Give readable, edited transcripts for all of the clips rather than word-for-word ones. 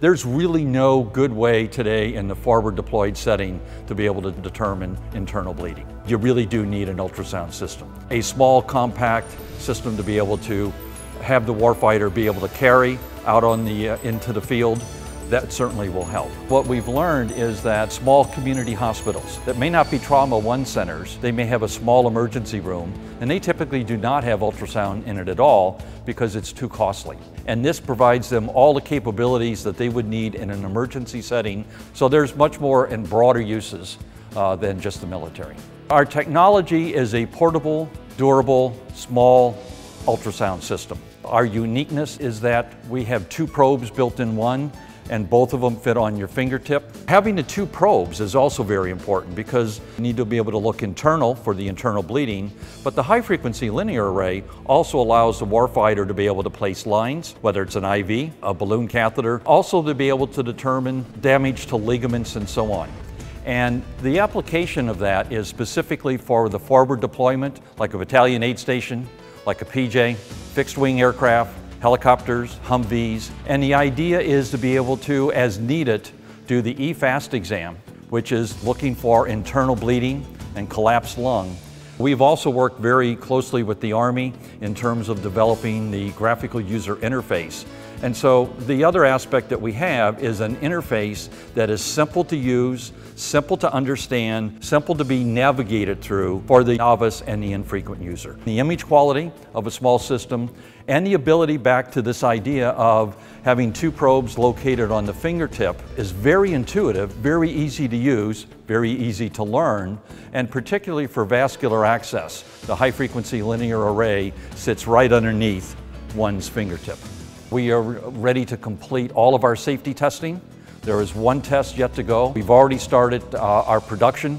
There's really no good way today in the forward deployed setting to be able to determine internal bleeding. You really do need an ultrasound system. A small, compact system to be able to have the warfighter be able to carry out on into the field, that certainly will help. What we've learned is that small community hospitals that may not be trauma 1 centers, they may have a small emergency room, and they typically do not have ultrasound in it at all because it's too costly. And this provides them all the capabilities that they would need in an emergency setting, so there's much more and broader uses than just the military. Our technology is a portable, durable, small ultrasound system. Our uniqueness is that we have 2 probes built in one, and both of them fit on your fingertip. Having the 2 probes is also very important because you need to be able to look internal for the internal bleeding, but the high-frequency linear array also allows the warfighter to be able to place lines, whether it's an IV, a balloon catheter, also to be able to determine damage to ligaments and so on. And the application of that is specifically for the forward deployment, like a battalion aid station, like a PJ, fixed-wing aircraft, helicopters, Humvees, and the idea is to be able to, as needed, do the EFAST exam, which is looking for internal bleeding and collapsed lung. We've also worked very closely with the Army in terms of developing the graphical user interface. And so the other aspect that we have is an interface that is simple to use, simple to understand, simple to be navigated through for the novice and the infrequent user. The image quality of a small system and the ability back to this idea of having 2 probes located on the fingertip is very intuitive, very easy to use, very easy to learn, and particularly for vascular access. The high-frequency linear array sits right underneath one's fingertip. We are ready to complete all of our safety testing. There is 1 test yet to go. We've already started our production,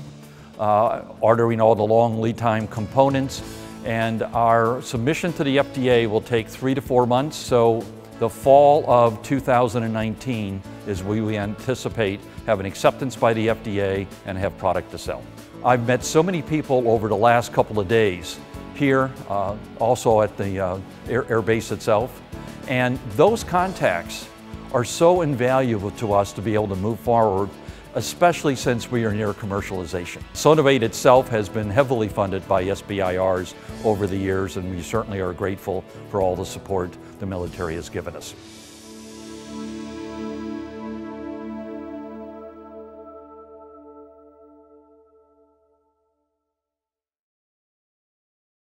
ordering all the long lead time components, and our submission to the FDA will take 3 to 4 months. So the fall of 2019 is when we anticipate having acceptance by the FDA and have product to sell. I've met so many people over the last couple of days here, also at the air base itself, and those contacts are so invaluable to us to be able to move forward, especially since we are near commercialization. Sonivate itself has been heavily funded by SBIRs over the years, and we certainly are grateful for all the support the military has given us.